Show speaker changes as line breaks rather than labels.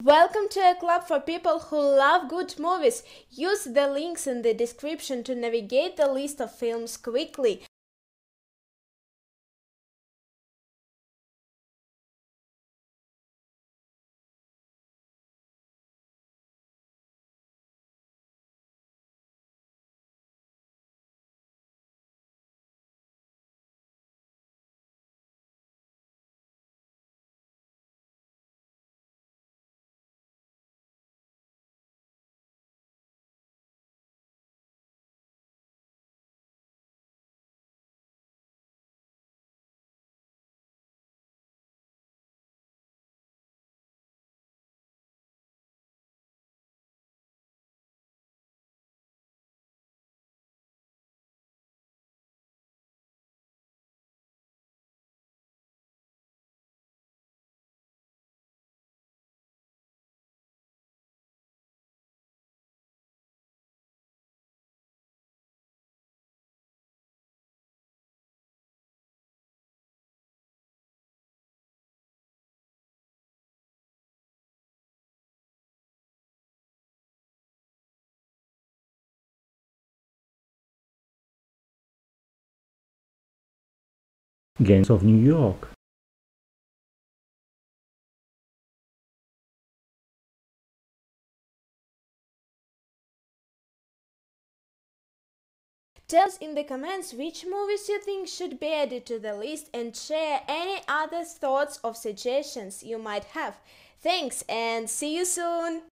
Welcome to a club for people who love good movies. Use the links in the description to navigate the list of films quickly.
Gangs of New York.
Tell us in the comments which movies you think should be added to the list and share any other thoughts or suggestions you might have. Thanks and see you soon!